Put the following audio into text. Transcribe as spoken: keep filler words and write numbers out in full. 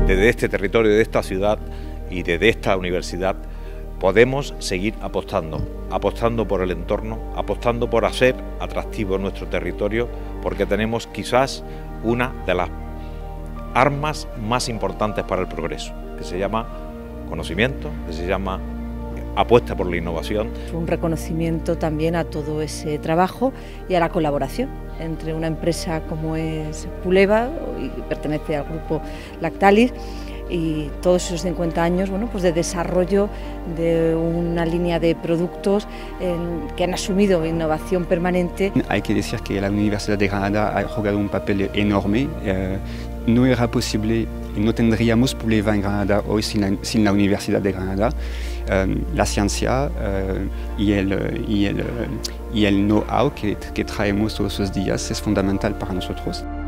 desde este territorio, de esta ciudad y desde esta universidad, podemos seguir apostando, apostando por el entorno, apostando por hacer atractivo nuestro territorio, porque tenemos quizás una de las armas más importantes para el progreso, que se llama conocimiento, que se llama apuesta por la innovación. Un reconocimiento también a todo ese trabajo y a la colaboración entre una empresa como es Puleva, y pertenece al grupo Lactalis, y todos esos cincuenta años, bueno, pues de desarrollo de una línea de productos en, que han asumido innovación permanente. Hay que decir que la Universidad de Granada ha jugado un papel enorme. Eh, no era posible, no tendríamos Puleva en Granada hoy sin la, sin la Universidad de Granada. Eh, la ciencia eh, y el, y el, y el know-how que, que traemos todos los días es fundamental para nosotros.